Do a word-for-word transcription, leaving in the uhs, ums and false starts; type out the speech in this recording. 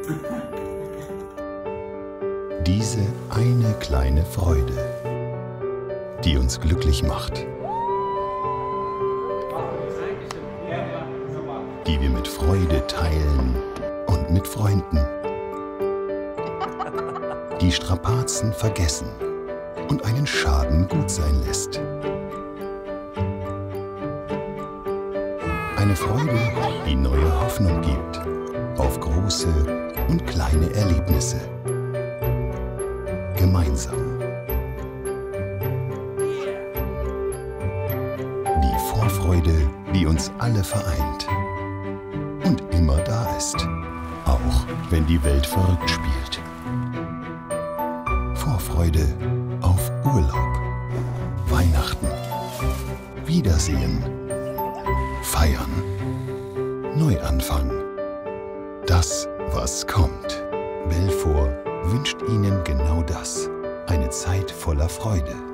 Diese eine kleine Freude, die uns glücklich macht, die wir mit Freude teilen und mit Freunden, die Strapazen vergessen und einen Schaden gut sein lässt. Eine Freude, die neue Hoffnung gibt auf große und kleine Erlebnisse. Gemeinsam. Die Vorfreude, die uns alle vereint und immer da ist, auch wenn die Welt verrückt spielt. Vorfreude auf Urlaub, Weihnachten, Wiedersehen, Feiern, Neuanfang. Das, was kommt. Belfor wünscht Ihnen genau das. Eine Zeit voller Freude.